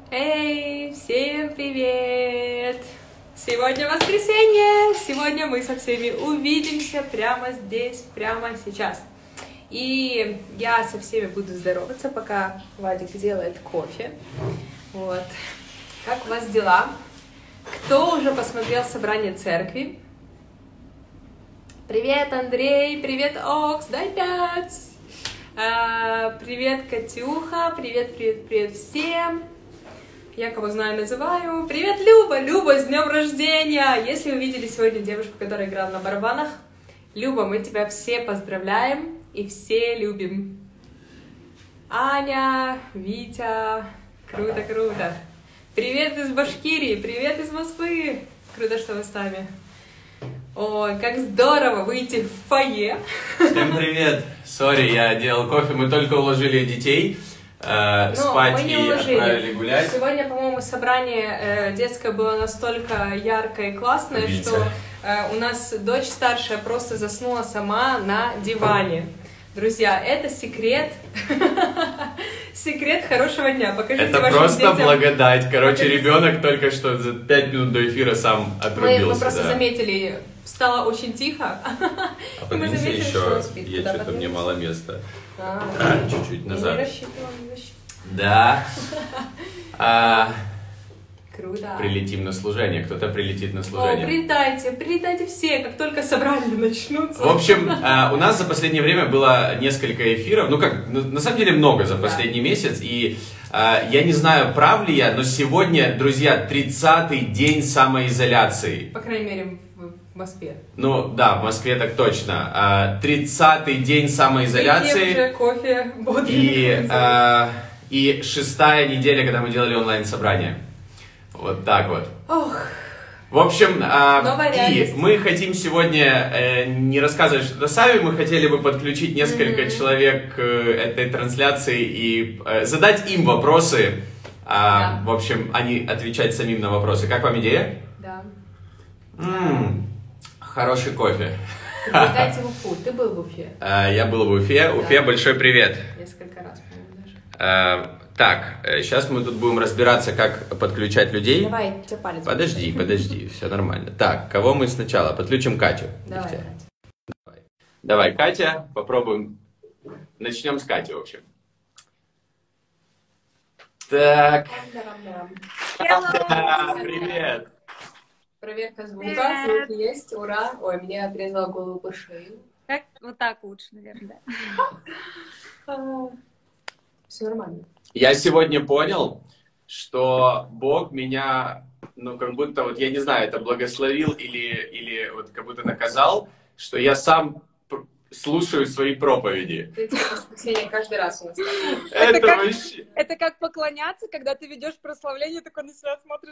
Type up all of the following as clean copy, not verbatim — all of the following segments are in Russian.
Эй, всем привет! Сегодня воскресенье! Сегодня мы со всеми увидимся прямо здесь, прямо сейчас. И я со всеми буду здороваться, пока Вадик делает кофе. Вот. Как у вас дела? Кто уже посмотрел собрание церкви? Привет, Андрей! Привет, Окс! Дай 5! Привет, Катюха! Привет всем! Я кого знаю, называю. Привет, Люба! Люба, с днем рождения! Если вы видели сегодня девушку, которая играла на барабанах, Люба, мы тебя все поздравляем и все любим. Аня, Витя, круто! Привет из Башкирии, привет из Москвы! Круто, что вы с нами. Ой, как здорово выйти в фойе. Всем привет! Сори, я делал кофе, мы только уложили детей. Спать и отправили гулять. Сегодня, по-моему, собрание детское было настолько яркое и классное, что у нас дочь старшая просто заснула сама на диване. Друзья, это секрет, секрет хорошего дня. Покажите это вашим просто детям. Благодать. Короче, ребенок только что за 5 минут до эфира сам отрубился. Мы просто заметили, стало очень тихо. А подвинься еще, есть что-то мне мало места. Чуть-чуть назад. Не рассчитывала. Да. Круто. Прилетим на служение. Кто-то прилетит на служение. О, прилетайте все, как только собрания начнутся. В общем, у нас за последнее время было несколько эфиров. Ну как, на самом деле много за последний месяц. И я не знаю, прав ли я, но сегодня, друзья, 30-й день самоизоляции. По крайней мере, в Москве. Ну да, в Москве так точно. 30-й день самоизоляции. Уже кофе, бодрый. И 6-я неделя, когда мы делали онлайн-собрание. Вот так вот. Ох. В общем, и мы хотим сегодня не рассказывать что-то сами, мы хотели бы подключить несколько человек к этой трансляции и задать им вопросы. Да. В общем, они отвечать самим на вопросы. Как вам идея? Да. Хороший кофе. Приглашайте в Уфу. Ты был в Уфе? Я был в Уфе. Уфе, большой привет. Несколько раз, по-моему, даже. Так, сейчас мы тут будем разбираться, как подключать людей. Давай, у тебя палец. Подожди, все нормально. Так, кого мы сначала? Подключим Катю. Давай, Катя. Давай, Катя, попробуем. Начнем с Кати, в общем. Так. Привет. Проверка звука. Звук есть, ура. Ой, мне отрезала голову по шее. Как? Вот так лучше, наверное, да. Все нормально. Я сегодня понял, что Бог меня, ну, как будто, вот, я не знаю, это благословил или вот как будто наказал, что я сам слушаю свои проповеди. Ты в воскресенье каждый раз у нас. Это как поклоняться, когда ты ведешь прославление, такой на себя смотришь.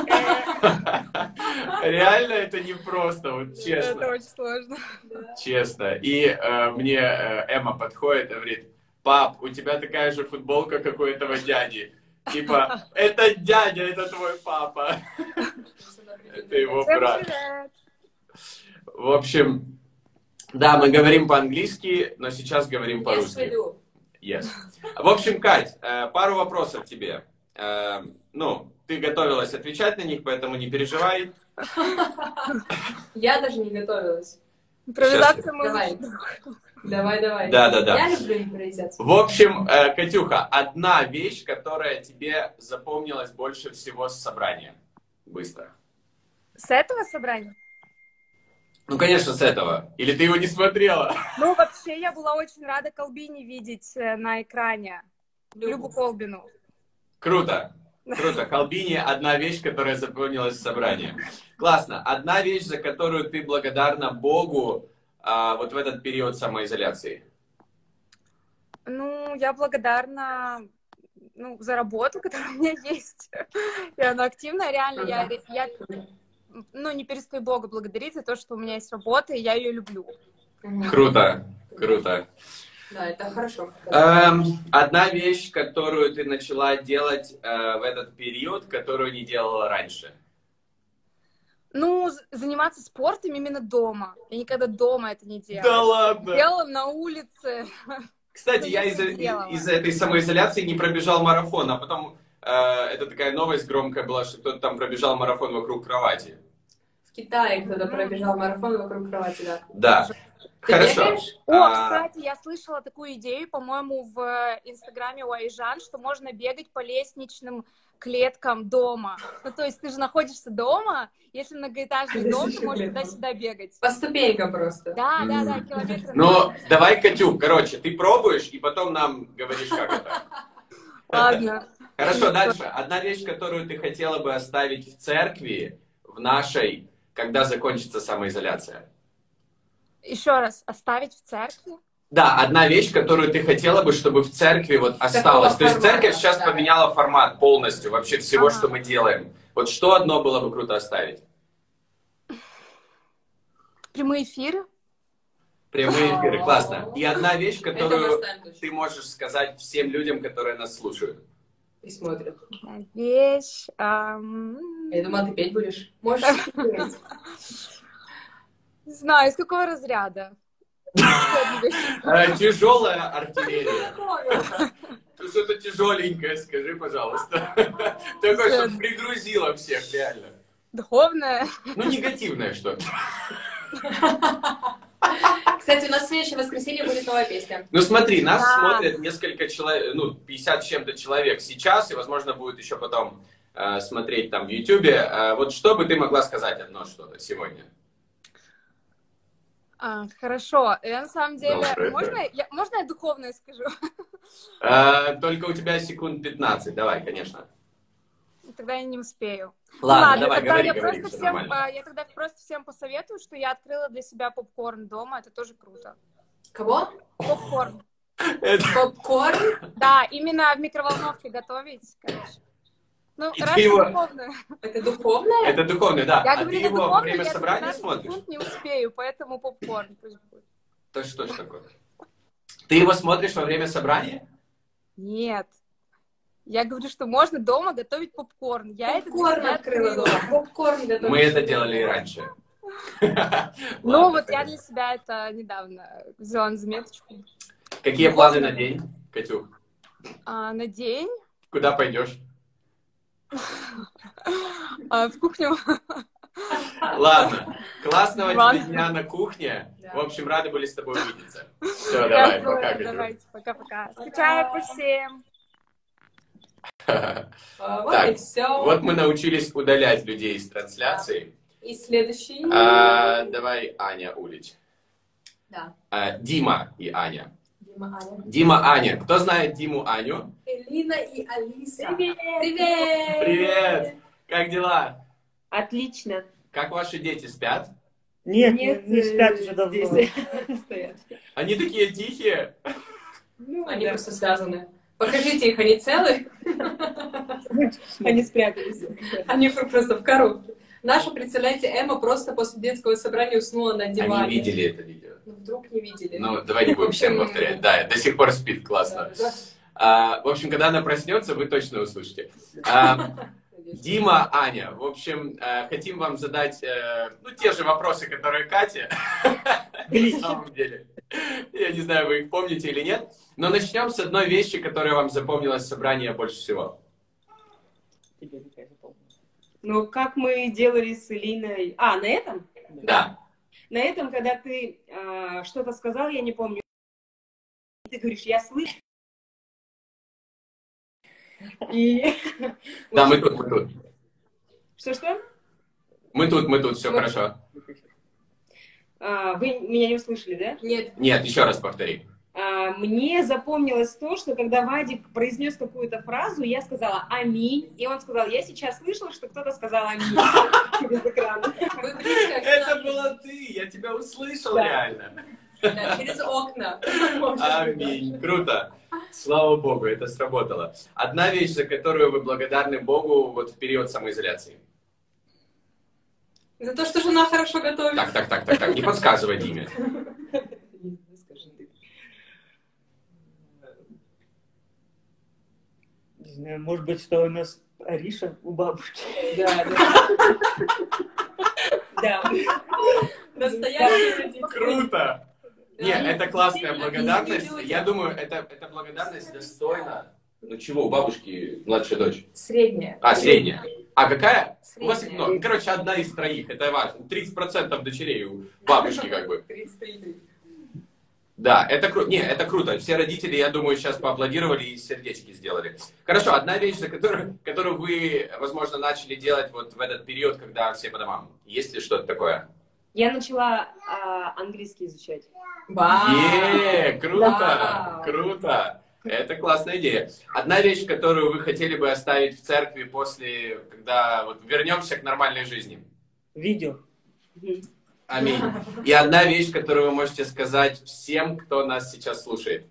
Реально это непросто, вот честно. Это очень сложно. Честно. И мне Эмма подходит и говорит: пап, у тебя такая же футболка, как у этого дяди. Типа, это дядя, это твой папа. Это его брат. В общем, да, мы говорим по-английски, но сейчас говорим по-русски. Yes. В общем, Кать, пару вопросов тебе. Ну, ты готовилась отвечать на них, поэтому не переживай. Я даже не готовилась. Импровизация мы Давай. Да. Я люблю импровизацию. В общем, Катюха, одна вещь, которая тебе запомнилась больше всего с собрания. Быстро. С этого собрания? Ну, конечно, с этого. Или ты его не смотрела? Ну, вообще, я была очень рада Колбине видеть на экране. Любу Колбину. Круто. Колбине одна вещь, которая запомнилась с собрания. Классно. Одна вещь, за которую ты благодарна Богу вот в этот период самоизоляции. Ну, я благодарна за работу, которая у меня есть. И она активная, реально. Я не перестаю Бога благодарить за то, что у меня есть работа, и я ее люблю. Круто. Да, это хорошо. Одна вещь, которую ты начала делать в этот период, которую не делала раньше. Ну, заниматься спортом именно дома. Я никогда дома это не делала. Да ладно? Делала на улице. Кстати, я из-за этой самоизоляции не пробежал марафон, а потом это такая новость громкая была, что кто-то там пробежал марафон вокруг кровати. В Китае кто-то пробежал марафон вокруг кровати, да. Да. Ты Хорошо. бегаешь? Кстати, я слышала такую идею, по-моему, в Инстаграме у Айжан, что можно бегать по лестничным клеткам дома. Ну, то есть ты же находишься дома, если многоэтажный дом, ты можешь туда-сюда бегать. По ступенькам просто. Да, километров. Ну, давай, Катюк, короче, ты пробуешь, и потом нам говоришь, как это. Ладно. Хорошо, дальше. Одна вещь, которую ты хотела бы оставить в церкви, в нашей, когда закончится самоизоляция. Еще раз, оставить в церкви? Да, одна вещь, которую ты хотела бы, чтобы в церкви вот осталась. То есть церковь сейчас поменяла формат полностью вообще всего, что мы делаем. Вот что одно было бы круто оставить? Прямые эфиры? Прямые эфиры, классно. И одна вещь, которую ты можешь сказать всем людям, которые нас слушают. И смотрят. Вещь... Я думала, ты петь будешь. Можешь петь. Не знаю, из какого разряда? Тяжелая артиллерия. Что-то тяжеленькое, скажи, пожалуйста. Такое, чтобы пригрузило всех, реально. Духовное? Ну, негативное что-то. Кстати, у нас в следующее воскресенье будет новая песня. Ну, смотри, нас смотрят несколько человек, ну, 50 с чем-то человек сейчас, и, возможно, будет еще потом смотреть там в Ютубе. Вот что бы ты могла сказать одно что-то сегодня? Хорошо. Я на самом деле... Можно я духовное скажу? Только у тебя секунд 15. Давай, конечно. Тогда я не успею. Ладно, давай, тогда говори, я тогда просто всем посоветую, что я открыла для себя попкорн дома. Это тоже круто. Кого? Попкорн. Попкорн? Да, именно в микроволновке готовить, короче. Ну, раз духовное. Это духовное? Это духовное, да. Я а говорю, ты его во время я собрания смотришь? секунд не успею, поэтому попкорн пусть будет. То что ж такое? Ты его смотришь во время собрания? Нет. Я говорю, что можно дома готовить попкорн. Я попкорн это открыла дома. Попкорн готовить. Мы это делали и раньше. Ну вот я для себя это недавно взяла на заметочку. Какие планы на день, Катюх? На день? Куда пойдешь? В кухню. Ладно. Классного тебе дня на кухне. В общем, рады были с тобой увидеться. Все, давай, пока, Катюх. Давайте, пока-пока. Скучаю по всем. Вот и все. Вот мы научились удалять людей из трансляции. И следующий. Давай Аня Улич. Да. Дима и Аня. Дима, Аня. Дима, Аня. Кто знает Диму, Аню? Элина и Алиса. Привет! Привет! Привет! Как дела? Отлично. Как ваши дети, спят? Нет, не спят уже давно. Стоят. Они такие тихие. Они просто связаны. Покажите их, они целы? Они спрятались. Они просто в коробке. Наша, представляете, Эмма просто после детского собрания уснула на диване. Они видели это видео. Ну, вдруг не видели. Ну, давай не будем всем повторять. Да, до сих пор спит, классно. В общем, когда она проснется, вы точно услышите. Дима, Аня, в общем, хотим вам задать, те же вопросы, которые Катя. На самом деле. Я не знаю, вы их помните или нет. Но начнем с одной вещи, которая вам запомнилась в собрании больше всего. Ну, как мы делали с Элиной... на этом? Да. На этом, когда ты что-то сказал, я не помню. Ты говоришь, я слышу. И... Да, мы тут. Что-что? Мы тут, все хорошо. Вы меня не услышали, да? Нет. Нет, еще раз повтори. Мне запомнилось то, что когда Вадик произнес какую-то фразу, я сказала «Аминь», и он сказал, я сейчас слышала, что кто-то сказал «Аминь» через экран. Это была ты, я тебя услышал реально. Да, через окна. Аминь, круто. Слава Богу, это сработало. Одна вещь, за которую вы благодарны Богу вот в период самоизоляции. За то, что жена хорошо готовит. Так, не подсказывай Диме. Не знаю, может быть, что у нас Ариша у бабушки. Да. Настоящий. Круто! Нет, это классная благодарность. Я думаю, эта благодарность достойна Ну чего, у бабушки младшая дочь? Средняя. А, средняя. А какая? У вас, Средняя. ну, короче, одна из троих, это важно. 30% дочерей у бабушки как бы. 33. Да, это круто. Не, это круто. Все родители, я думаю, сейчас поаплодировали и сердечки сделали. Хорошо, одна вещь, за которую вы, возможно, начали делать вот в этот период, когда все по домам. Есть ли что-то такое? Я начала английский изучать. Вау! Круто! Вау! Круто! Это классная идея. Одна вещь, которую вы хотели бы оставить в церкви после, когда вот вернемся к нормальной жизни. Видео. Аминь. И одна вещь, которую вы можете сказать всем, кто нас сейчас слушает.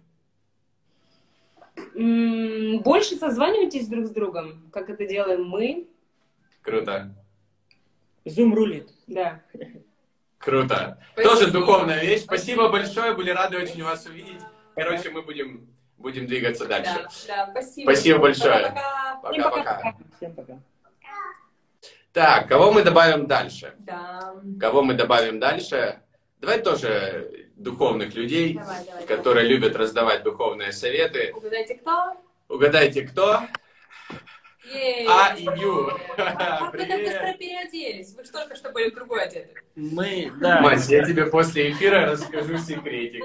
Больше созванивайтесь друг с другом, как это делаем мы. Круто. Зум рулит. Да. Круто. Спасибо. Тоже духовная вещь. Спасибо большое, были рады очень вас увидеть. Короче, мы будем двигаться дальше. Да, спасибо. Спасибо большое. Пока-пока. Пока-пока. Всем пока. Так, кого мы добавим дальше? Да. Кого мы добавим дальше? Давай тоже духовных людей, Давай. которые любят раздавать духовные советы. Угадайте, кто? Угадайте, кто? Ей. А и Ю. Как вы так Привет. быстро переоделись? Вы же только что были в другой одеты. Мы, да. Мать, я тебе после эфира расскажу секретик.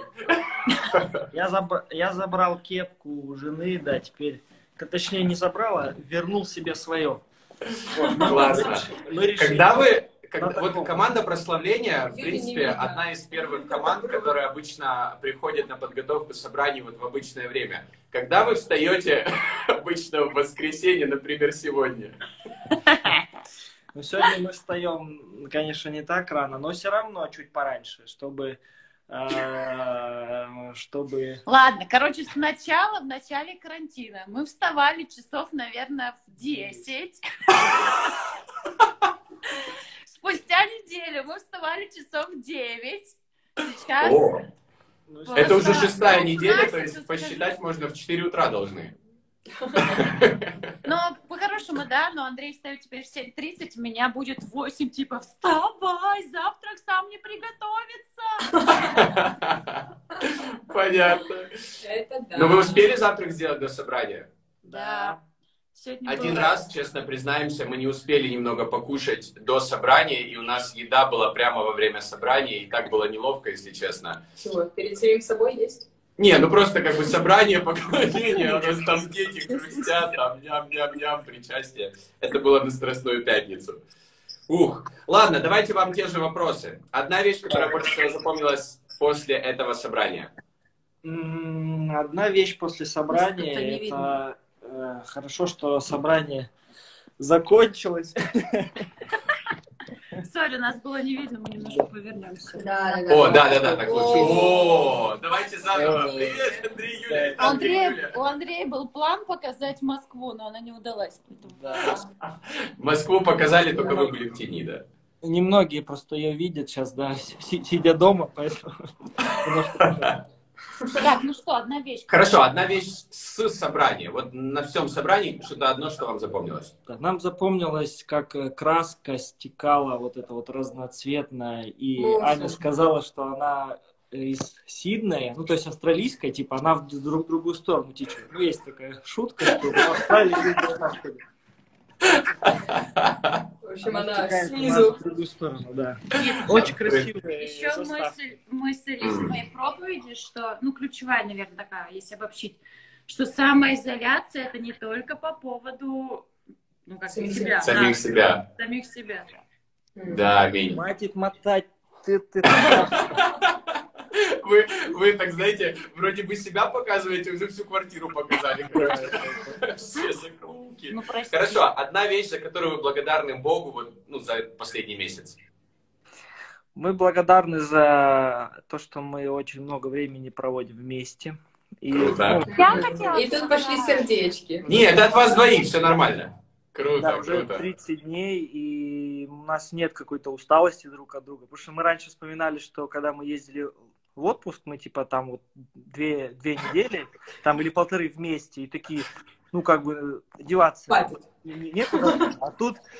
Я забрал кепку у жены, да, теперь, точнее не забрал, а вернул себе свое. Классно. Мы решили. Вот команда прославления, в Юрий принципе, не видно. одна из первых команд, которая обычно приходит на подготовку собраний вот в обычное время. Когда вы встаете обычно в воскресенье, например, сегодня? Ну, сегодня мы встаем, конечно, не так рано, но все равно чуть пораньше, чтобы... Ладно, короче, сначала, в начале карантина, мы вставали часов, наверное, в 10. Спустя неделю мы вставали часов в 9. Сейчас... О, Ну, это уже Просто 6-я неделя, Настя, то есть скажи. посчитать можно в 4 утра должны. Ну, по-хорошему, да, но Андрей встает теперь в 7:30, у меня будет 8, типа, вставай, завтрак сам не приготовится. Понятно. Это да. Но вы успели завтрак сделать до собрания? Да. Сегодня Один было- раз, честно признаемся, мы не успели немного покушать до собрания, и у нас еда была прямо во время собрания, и так было неловко, если честно. Чего, перед самим собой есть? Не, ну просто как бы собрание, поклонение, у нас там дети хрустят, там ням-ням-ням, причастие. Это было на Страстную пятницу. Ух, ладно, давайте вам те же вопросы. Одна вещь, которая больше всего запомнилась после этого собрания. Одна вещь после Что-то собрания, не это видно. хорошо, что собрание закончилось. Сори, нас было не видно, мы немножко повернемся. Да. О, да, так лучше. О, давайте заново. Привет, Андрей, Юля. У Андрея был план показать Москву, но она не удалась. Да. Москву показали, только вы были в тени, да. Немногие просто ее видят сейчас, да, сидя дома, поэтому... немножко- Так, ну что, одна вещь. Хорошо, одна вещь с собрания. Вот на всем собрании что-то одно, что вам запомнилось. Да, нам запомнилось, как краска стекала вот эта вот разноцветная, и Боже. Аня сказала, что она из Сиднея, ну то есть австралийская, типа она в другую сторону течет. Ну есть такая шутка, что в Австралии люди вот так ходят. В общем, она стекает у нас снизу. в другую сторону, да. Нет, Очень красивая еще заставка. мысль из моей проповеди, что, ну, ключевая, наверное, такая, если обобщить, что самоизоляция это не только по поводу, ну, как Самих себя, Самих себя. самих себя. Да, аминь. Хватит мотать. Вы так, знаете, вроде бы себя показываете, уже всю квартиру показали. короче. Все закрутки. Ну, прости. Хорошо, одна вещь, за которую вы благодарны Богу вот, ну, за последний месяц. Мы благодарны за то, что мы очень много времени проводим вместе. И, Круто. ну, Я хотела И тут пошли сердечки. Нет, это от вас двоих, все нормально. да, Круто, уже круто. 30 дней, и у нас нет какой-то усталости друг от друга. Потому что мы раньше вспоминали, что когда мы ездили в отпуск, мы типа там вот две недели, там или 1,5 вместе, и такие, ну как бы деваться Хватит. некуда. А тут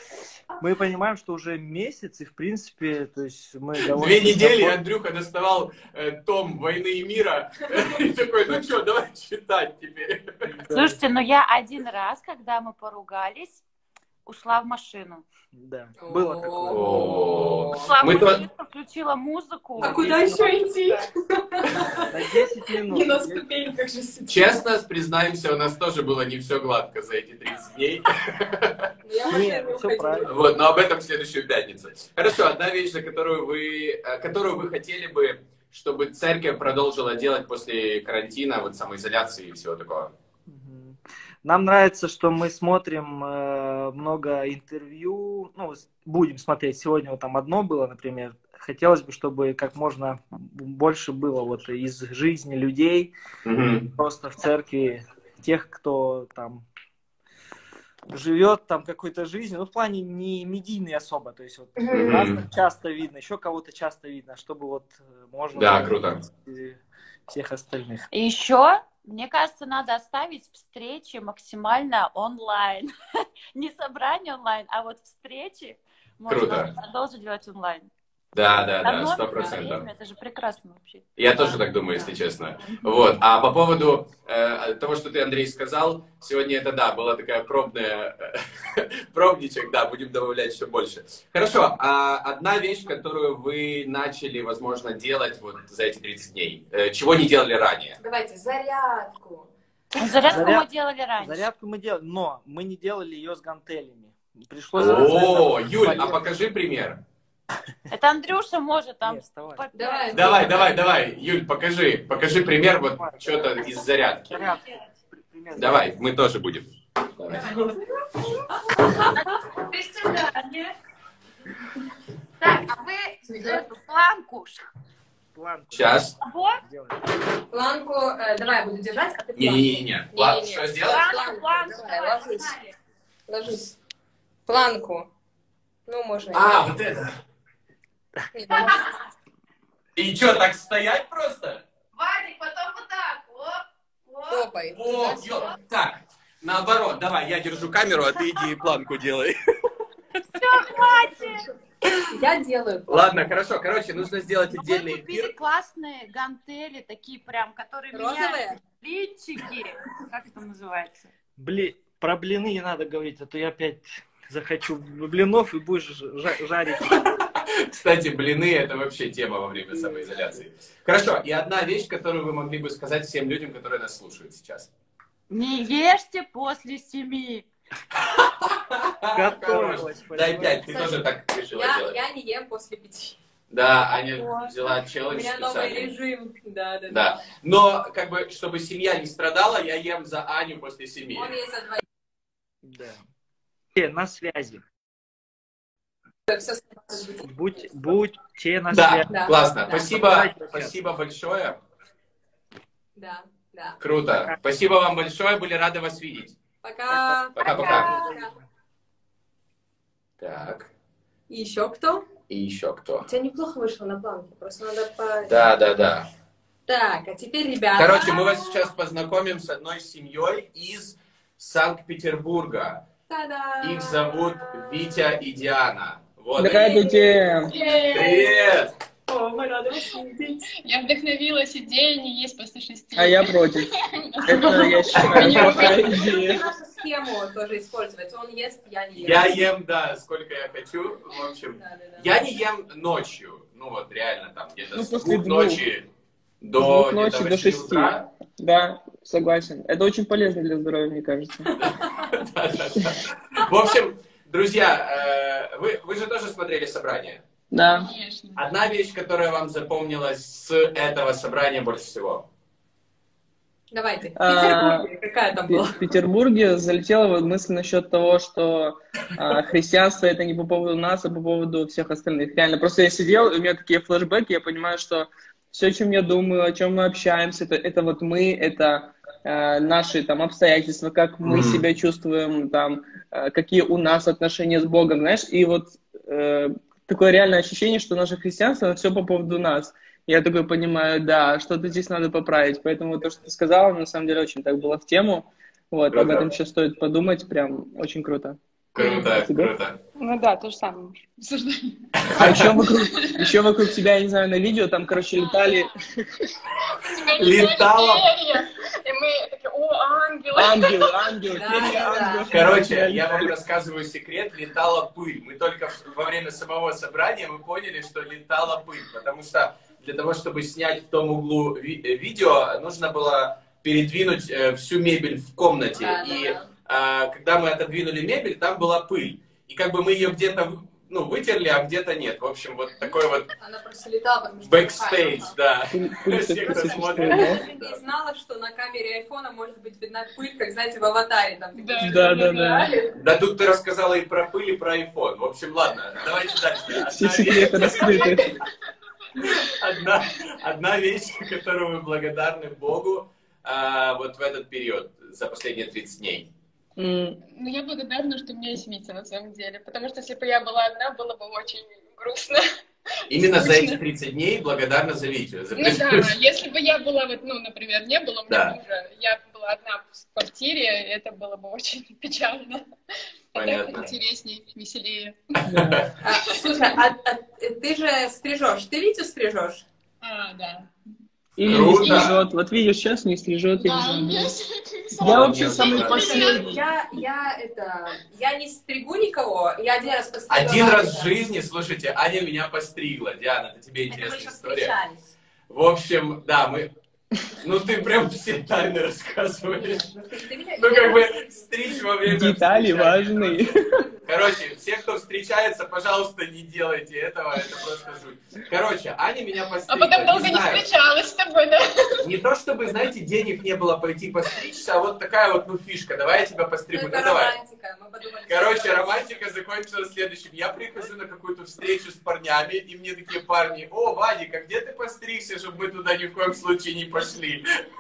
мы понимаем, что уже месяц, и в принципе, то есть мы довольно... 2 недели Андрюха доставал том «Войны и мира» и такой, ну что, давай читать теперь. Слушайте, ну я один раз, когда мы поругались, ушла в машину. Да, было такое. О, Ушла в мы то- машину, включила музыку. А куда еще идти? На 10 минут. Не на ступеньках же сидеть. Честно, признаемся, у нас тоже было не все гладко за эти 30 дней. Ну, я в машину Нет, все уходила. правильно. Вот, но об этом в следующую пятницу. Хорошо, одна вещь, за которую вы хотели бы, чтобы церковь продолжила делать после карантина, вот самоизоляции и всего такого. Мгм. Нам нравится, что мы смотрим много интервью, ну, будем смотреть, сегодня вот там одно было, например, хотелось бы, чтобы как можно больше было вот из жизни людей, Мгм. просто в церкви, тех, кто там живет там какой-то жизнью, ну, в плане не медийный особо, то есть вот Мгм. нас там часто видно, еще кого-то часто видно, чтобы вот можно Да, было круто. видеть всех остальных. И еще, мне кажется, надо оставить встречи максимально онлайн. Не собрание онлайн, а вот встречи Круто. можно продолжить делать онлайн. Да, Одно 100%. время, это же прекрасно вообще. Я тоже так думаю, если честно. Вот. А по поводу того, что ты, Андрей, сказал, сегодня это, да, была такая пробничек, да, будем добавлять все больше. Хорошо, а одна вещь, которую вы начали, возможно, делать вот за эти 30 дней, чего не делали ранее? Давайте зарядку. Зарядку Заряд- мы делали раньше. Зарядку мы делали, но мы не делали ее с гантелями. Пришлось... О, это Юль, а полезно. покажи пример. Это Андрюша может там... Нет, вставай. попять. Давай, Юль, покажи пример вот что-то из зарядки. Зарядку. Пример. Давай, мы тоже будем. Давай. До свидания. Так, а вы эту планку Планку. Сейчас. Делаем. Планку, давай я буду держать, а ты планку. Не-не-не. Ладно, Не-не-не. что сделать? Планку, Давай, давай, ложись. погнали. Ложись. Планку. Ну, можно. А, вот это. Нет, можно. И что, так стоять просто? Вадик, потом вот так. Оп, оп. Топай. О, ё- так, наоборот, давай, я держу камеру, а ты иди и планку делай. Хватит. Я делаю. Ладно, хорошо, короче, нужно сделать Мы отдельный купили эфир. классные гантели, такие прям, которые Розовые? меняются. Блинчики. Как это называется? Про блины не надо говорить, а то я опять захочу блинов и будешь жарить. Кстати, блины — это вообще тема во время самоизоляции. Хорошо, и одна вещь, которую вы могли бы сказать всем людям, которые нас слушают сейчас. Не ешьте после 7. Готовилась. Дай понимаешь? 5, ты тоже так решила делать. Я не ем после 5. Да, Аня взяла У челлендж меня новый специально. режим. Да. Да, но как бы, чтобы семья не страдала, я ем за Аню после 7. Он есть за 2. Да. На связи. Все Будьте на Да, связи. Да. классно. Да. Спасибо большое. Да. Круто. Спасибо вам большое, были рады вас видеть. Пока. Пока-пока. Так, И еще кто? и еще кто? У тебя неплохо вышло на планке, просто надо по... Да. Так, а теперь, ребята... Короче, мы вас сейчас познакомим с одной семьей из Санкт-Петербурга. Та-да! Их зовут Витя и Диана. Вот они. Здравствуйте! Привет! О, мы рады вас видеть. Я вдохновилась идеей не есть после 6. А я против. Это, я считаю, плохая Можно идея. нашу схему тоже использовать. Он ест, я не ем. Я ем, да, сколько я хочу. В общем, Да. я не ем ночью. Ну вот реально там где-то Ну, с после 2 двух. ночи С до 2 где-то ночи до 8 6. утра. Да, согласен. Это очень полезно для здоровья, мне кажется. Да. В общем, друзья, вы же тоже смотрели собрание. Да. Конечно. Одна вещь, которая вам запомнилась с этого собрания больше всего. Давайте. В А, Петербурге какая там была? В Петербурге залетела вот мысль насчет того, что христианство это не по поводу нас, а по поводу всех остальных. Реально, просто я сидел, и у меня такие флешбеки, я понимаю, что все, о чем я думаю, о чем мы общаемся, это вот мы, это наши там обстоятельства, как мы себя чувствуем, там, какие у нас отношения с Богом, знаешь, и вот такое реальное ощущение, что наше христианство, все по поводу нас. Я такой понимаю, да, что-то здесь надо поправить. Поэтому то, что ты сказала, на самом деле очень так было в тему. Вот, Круто. об этом сейчас стоит подумать, прям очень круто. Круто, Тебе? круто. Ну да, то же самое. Обсуждаем. А еще вокруг тебя, я не знаю, на видео там, короче, летали Летала. И мы такие, о, ангелы. ангелы, Да, песня да, да. ангелов. Короче, я вам рассказываю секрет, летала пыль. Мы только во время самого собрания мы поняли, что летала пыль, потому что для того, чтобы снять в том углу видео, нужно было передвинуть всю мебель в комнате. Да, И да. когда мы отодвинули мебель, там была пыль. И как бы мы ее где-то вытерли, а где-то нет. В общем, вот такой вот Она просто летала, потому что... бэкстейдж, да. Пыль Все, кто существует, смотрит. да? Я даже не знала, что на камере айфона может быть видна пыль, как, знаете, в «Аватаре». Там, такие Да. Да тут ты рассказала и про пыль, и про iPhone. В общем, ладно, давайте дальше. Все секреты раскрыты. Одна вещь, которую вы благодарны Богу вот в этот период, за последние 30 дней. Ну, я благодарна, что у меня есть Витя, на самом деле. Потому что если бы я была одна, было бы очень грустно. Именно за Скучно. эти 30 дней благодарна за Витю. За Ну да, предыдущие. если бы я была, вот, ну, например, не было у меня Да. мужа, я была одна в квартире, это было бы очень печально. А так Понятно. интереснее, веселее. Слушай, ты же стрижешь. Ты Витю стрижешь? Да. Или не Круто. стрижет. Вот видишь, сейчас не стрижет. Я Да, у не меня знаю. всё- Я вообще Нет, самый да. последний. Я не стригу никого. Я один раз постригла. Один раз Вадика. в жизни, слушайте, Аня меня постригла. Диана, это тебе Это мы интересная еще история. встречались. В общем, да, ну ты прям все тайны рассказываешь. Ну, ты меня- Ну как бы стричь во время Детали встречания. важные. Короче, все, кто встречается, пожалуйста, не делайте этого, это просто жуть. Короче, Аня меня А постригла. потом долго не не знаю, встречалась с тобой, да? не то чтобы, знаете, денег не было пойти постричься, а вот такая вот, фишка, давай я тебя Ну, постригу, это давай. романтика. Мы подумали, что Короче, это романтика закончилась следующим. Я прихожу на какую-то встречу с парнями, и мне такие парни: о, Вадик, а где ты постригся, чтобы мы туда ни в коем случае не пошли?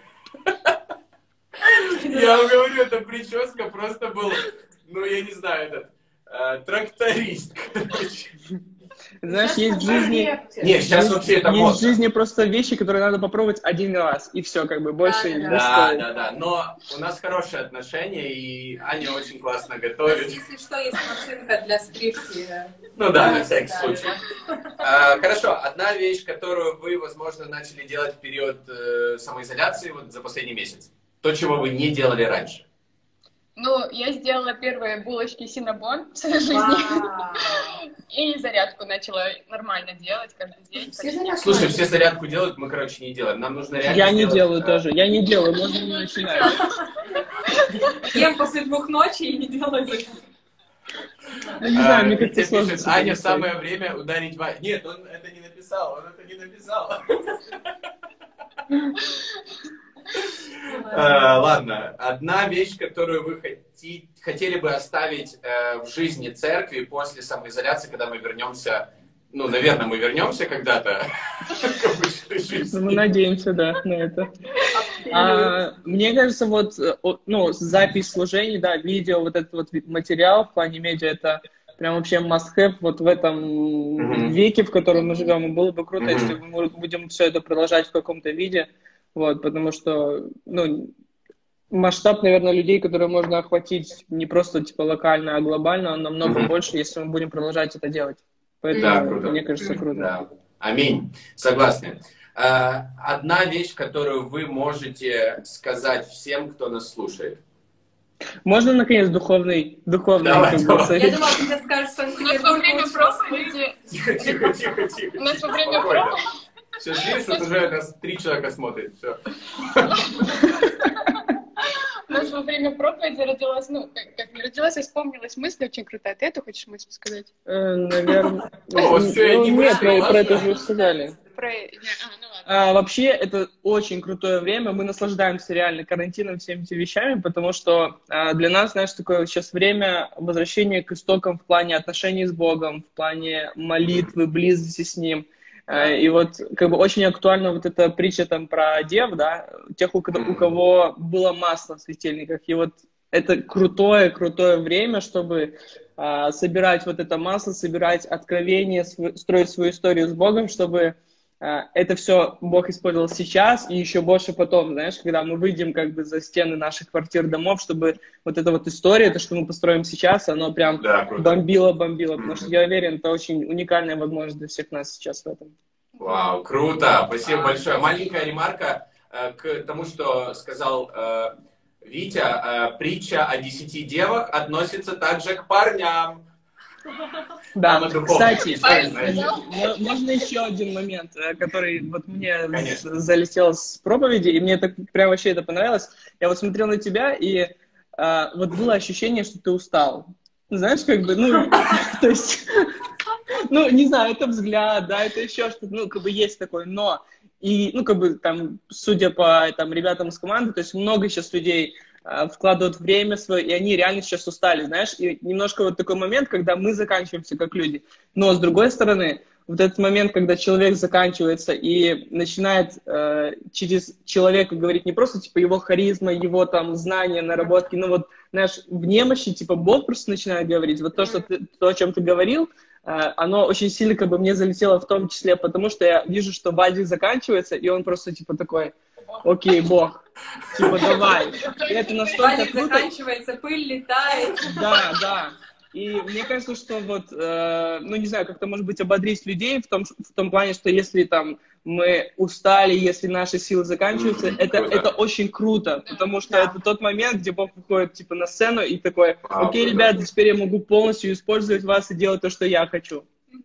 Я вам говорю, эта прическа просто был, я не знаю, тракторист, короче. Знаешь, Сейчас есть в такая жизни... легче. Нет, сейчас вообще это Есть в модно. жизни просто вещи, которые надо попробовать один раз, и все, как бы, больше не стоит. Да, но у нас хорошие отношения, и Аня очень классно У нас, готовит. если что, есть машинка для стрижки. Ну да, на всякий Да, случай. да. Хорошо, одна вещь, которую вы, возможно, начали делать в период самоизоляции вот за последний месяц. То, чего вы не делали раньше. Ну, я сделала первые булочки Синнабон в своей жизни. Вау. И зарядку начала нормально делать каждый день. Все зарядку Слушай, начали. все зарядку делают, мы, короче, не делаем. Нам нужно реально Я не сделать, делаю тоже. Я не делаю, можно не начинать. Ем после 2 ночи и не делаю зарядку. Ну, не знаю, мне как-то Витя сложно. пишет: себе Аня, представить. самое время ударить Вадика. Нет, он это не написал, Ладно, одна вещь, которую вы хотели бы оставить в жизни церкви после самоизоляции, когда мы вернемся, наверное, мы вернемся когда-то к обычной Ну, жизни. мы надеемся, да, на это. Мне кажется, запись служений, да, видео, вот этот вот материал в плане медиа, это прям вообще must-have вот в этом веке, в котором мы живем. И было бы круто, если мы будем все это продолжать в каком-то виде, вот, потому что, масштаб, наверное, людей, которые можно охватить не просто, типа, локально, а глобально, он намного больше, если мы будем продолжать это делать. Поэтому, Да, круто. мне кажется, круто. Да. Аминь. Согласны. Одна вещь, которую вы можете сказать всем, кто нас слушает. Можно, наконец, духовный Давай, как бы, давай. совет? Я думала, ты сейчас скажешь, что У нас во время проповеди... Тихо. У нас во время Спокойно. проповеди... Сейчас видишь, вот уже нас 3 человека смотрит. Все. У нас во время проповеди родилась, как не родилась, а вспомнилась мысль очень крутая. Ты это хочешь мысль сказать? Наверное. всё, я не Нет, мыслю, про это же сказали. Ну ладно. Вообще, это очень крутое время. Мы наслаждаемся реально карантином, всеми этими вещами, потому что для нас, знаешь, такое сейчас время возвращения к истокам в плане отношений с Богом, в плане молитвы, близости с Ним. И вот как бы очень актуальна вот эта притча там про дев, да, тех, у кого было масло в светильниках. И вот это крутое время, чтобы собирать вот это масло, собирать откровение, строить свою историю с Богом, чтобы это все Бог использовал сейчас и еще больше потом, знаешь, когда мы выйдем как бы за стены наших квартир, домов, чтобы вот эта вот история, то, что мы построим сейчас, оно прям бомбило, потому что я уверен, это очень уникальная возможность для всех нас сейчас в этом. Вау, круто, спасибо большое. Маленькая ремарка к тому, что сказал Витя, притча о 10 девах относится также к парням. Да, кстати, можно еще один момент, который вот мне залетел с проповеди, и мне так прям вообще это понравилось. Я вот смотрел на тебя, и вот было ощущение, что ты устал. Знаешь, как бы, ну, то есть, ну, не знаю, это взгляд, да, это еще что-то, ну, как бы есть такое, но, и, ну, как бы, там, судя по, там, ребятам из команды, то есть много сейчас людей вкладывают время свое, и они реально сейчас устали, знаешь, и немножко вот такой момент, когда мы заканчиваемся как люди, но с другой стороны, вот этот момент, когда человек заканчивается и начинает через человека говорить не просто, типа, его харизма, его, там, знания, наработки, ну, вот, знаешь, в немощи, типа, Бог просто начинает говорить, вот то, что то, о чем ты говорил, оно очень сильно, как бы, мне залетело в том числе, потому что я вижу, что Вадик заканчивается, и он просто, типа, такой: окей, Бог, типа, давай. И это настолько Вадик круто. заканчивается, пыль летает. Да, да. И мне кажется, что вот, ну, не знаю, как-то, может быть, ободрить людей в том плане, что если там мы устали, если наши силы заканчиваются, это очень круто, потому что это тот момент, где Бог выходит, типа, на сцену и такой: окей, ребята, теперь я могу полностью использовать вас и делать то, что я хочу.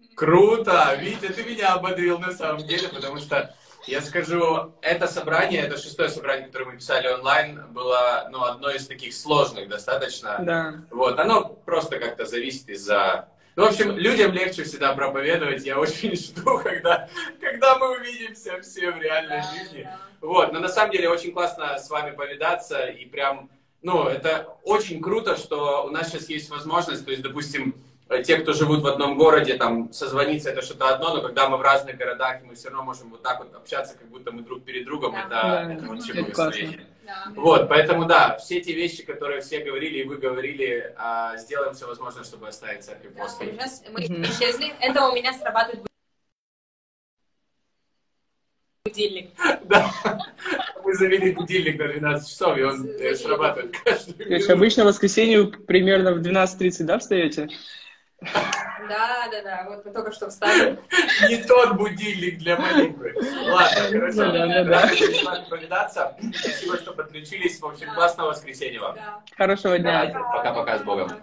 Круто! Витя, ты меня ободрил на самом деле, потому что я скажу, это собрание, это 6-е собрание, которое мы писали онлайн, было, ну, одно из таких сложных достаточно. Да. Вот, оно просто как-то зависит из-за... Ну, в общем, людям легче всегда проповедовать. Я очень жду, когда мы увидимся все в реальной жизни. Вот, но на самом деле очень классно с вами повидаться. И прям, ну, это очень круто, что у нас сейчас есть возможность, то есть, допустим, те, кто живут в одном городе, там, созвониться — это что-то одно, но когда мы в разных городах, мы все равно можем вот так вот общаться, как будто мы друг перед другом, это вообще благословение. Вот, поэтому, да, все те вещи, которые все говорили и вы говорили, сделаем все возможное, чтобы оставить церковь после. Сейчас мы исчезли. Это у меня срабатывает будильник. Да, мы завели будильник на 12 часов, и он срабатывает каждую минуту. То есть обычно в воскресенье примерно в 12:30, да, встаете? Да, вот мы только что встали. Не тот будильник для молитвы. Ладно, хорошо. Рад с вами повидаться. Спасибо, что подключились. В общем, классного воскресенья вам. Хорошего дня. Пока-пока, с Богом.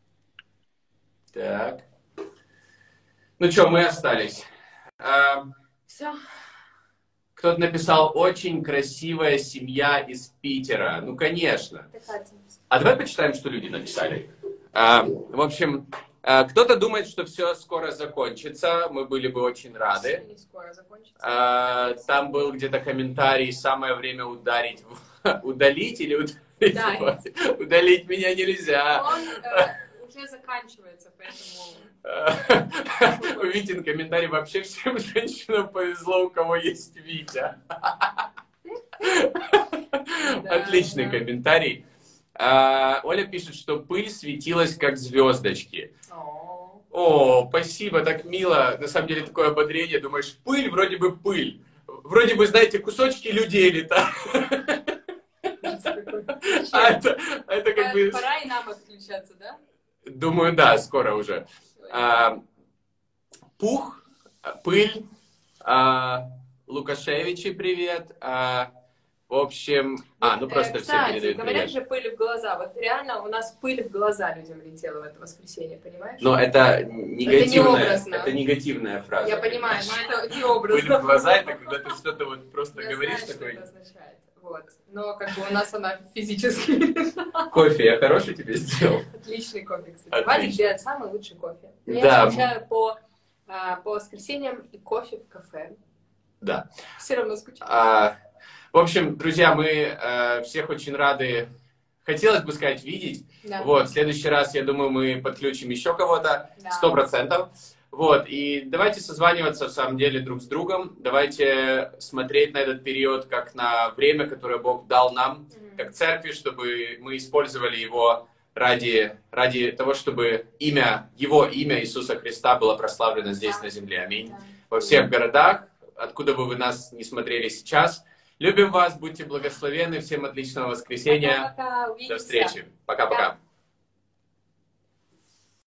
Так. Ну что, мы остались. Все. Кто-то написал: очень красивая семья из Питера. Ну, конечно. А давай почитаем, что люди написали. В общем, кто-то думает, что все скоро закончится. Мы были бы очень рады. Там был где-то комментарий: самое время ударить. Удалить или удалить? Да. Удалить меня нельзя. Он уже заканчивается, поэтому... Витин комментарий: вообще всем женщинам повезло, у кого есть Витя. Отличный комментарий. Оля пишет, что пыль светилась как звездочки. О, спасибо, так мило. На самом деле такое ободрение. Думаешь, пыль, вроде бы пыль. Вроде бы, знаете, кусочки людей летают. Это как бы... Пора и нам отключаться, да? Думаю, да, скоро уже. Пух, пыль, Лукашевичи, привет. В общем, ну просто все передают говорят привет. же пыль в глаза. Вот реально у нас пыль в глаза людям летела в это воскресенье, понимаешь? Но это негативная, это это негативная фраза. Я понимаю, но это не образно. Пыль в глаза — это когда ты что-то вот просто говоришь знаю, такой. что это означает. Вот. Но как бы у нас она физически. Кофе я хороший тебе сделал? Отличный кофе, кстати. Отлично. Вадик делает самый лучший кофе. Я Да. скучаю по воскресеньям и кофе в кафе. Да. Все равно скучаю. В общем, друзья, мы всех очень рады, хотелось бы сказать, видеть. Да. Вот, в следующий раз, я думаю, мы подключим еще кого-то, Да. 100%. Вот, и давайте созваниваться, в самом деле, друг с другом. Давайте смотреть на этот период как на время, которое Бог дал нам, как церкви, чтобы мы использовали его ради того, чтобы Его имя Иисуса Христа было прославлено здесь, на земле. Аминь. Во всех городах, откуда бы вы нас не смотрели сейчас. Любим вас, будьте благословенны, всем отличного воскресенья. Пока-пока, До увидимся. встречи. Пока-пока.